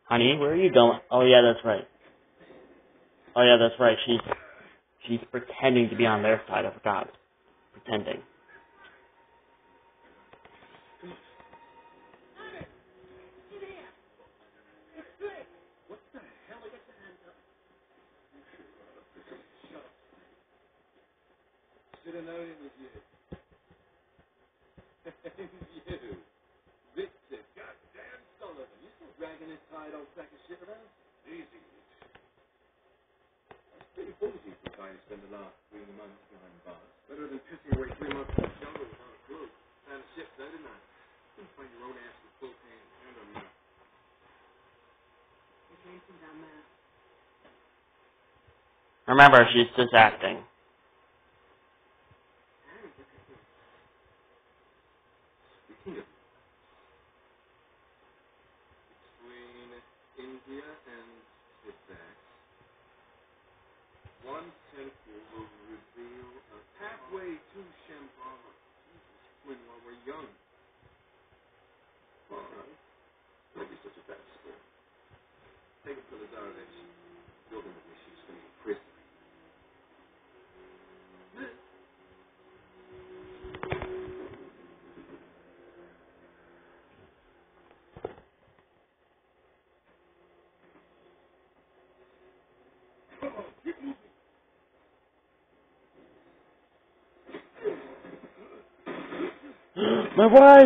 Honey, where are you going? Oh yeah, that's right. Oh yeah, that's right. She's pretending to be on their side. I forgot. Pretending. Should have known it was you. You. Victor, goddamn Sullivan. You still dragging this tired old sack of shit around? Easy. It's pretty ballsy for a guy to spend the last 3 months behind bars. Better than pissing away 3 months in the jungle without a clue. Found a ship though, didn't I? Couldn't find your own ass with both hands and on you. You came from down there. Remember, she's just acting. Speaking of between India and Tibet, one temple will reveal a pathway to Shambhala. When we're young. All right. Don't be such a bad sport. Take it to Lazarevich. Building the issues from your prison. My wife!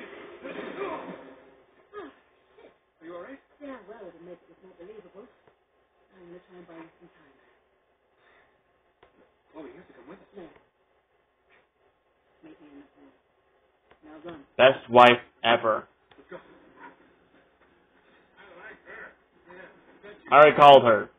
Are you alright? Yeah, well, it'll make it more believable. I'm going to try and buy you some time. Oh, you have to come with us. No. Meet me in the pool. Now run. Best wife ever. Let's go. I already called her.